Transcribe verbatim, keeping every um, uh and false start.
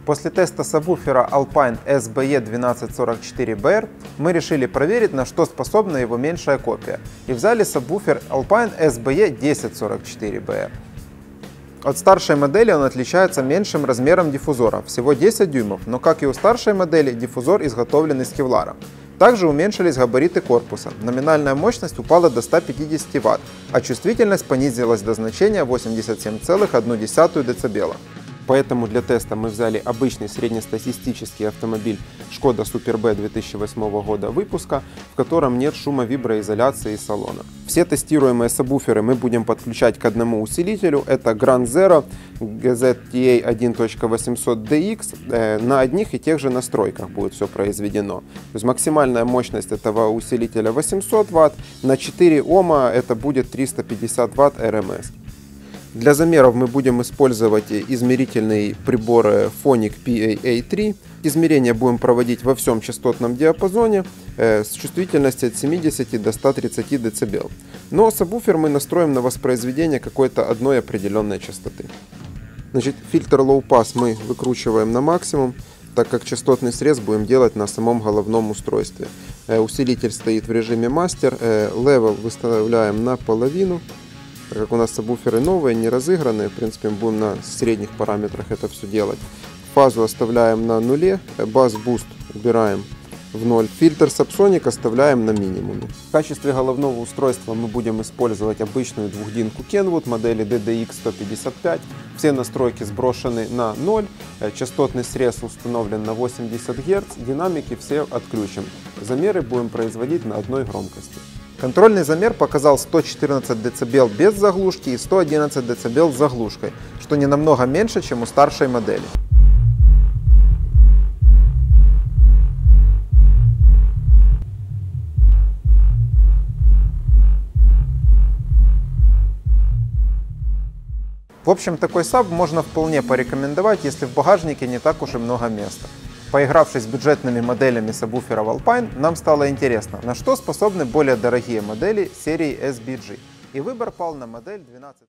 После теста сабвуфера Alpine эс би и двенадцать сорок четыре би ар мы решили проверить, на что способна его меньшая копия, и взяли сабвуфер Alpine эс би и десять сорок четыре би ар. От старшей модели он отличается меньшим размером диффузора, всего десять дюймов, но как и у старшей модели, диффузор изготовлен из кевлара. Также уменьшились габариты корпуса, номинальная мощность упала до ста пятидесяти ватт, а чувствительность понизилась до значения восемьдесят семь целых одна десятая дБ. Поэтому для теста мы взяли обычный среднестатистический автомобиль Skoda Superb две тысячи восьмого года выпуска, в котором нет шума виброизоляции салона. Все тестируемые сабвуферы мы будем подключать к одному усилителю, это Grand Zero джи зет ти эй один точка восемьсот ди икс, на одних и тех же настройках будет все произведено. То есть максимальная мощность этого усилителя восемьсот ватт, на четыре ома это будет триста пятьдесят ватт эр эм эс. Для замеров мы будем использовать измерительный прибор Phonic пи эй эй три. Измерения будем проводить во всем частотном диапазоне с чувствительностью от семидесяти до ста тридцати дБ. Но сабвуфер мы настроим на воспроизведение какой-то одной определенной частоты. Значит, фильтр Low Pass мы выкручиваем на максимум, так как частотный срез будем делать на самом головном устройстве. Усилитель стоит в режиме мастер, level выставляем на половину. Так как у нас сабвуферы новые, не разыгранные, в принципе, мы будем на средних параметрах это все делать. Фазу оставляем на нуле, бас-буст убираем в ноль, фильтр Subsonic оставляем на минимуме. В качестве головного устройства мы будем использовать обычную двухдинку Kenwood модели ди ди икс сто пятьдесят пять. Все настройки сброшены на ноль, частотный срез установлен на восемьдесят герц, динамики все отключим. Замеры будем производить на одной громкости. Контрольный замер показал сто четырнадцать дБ без заглушки и сто одиннадцать дБ с заглушкой, что не намного меньше, чем у старшей модели. В общем, такой саб можно вполне порекомендовать, если в багажнике не так уж и много места. Поигравшись с бюджетными моделями сабвуферов Alpine, нам стало интересно, на что способны более дорогие модели серии эс би джи. И выбор пал на модель двенадцать.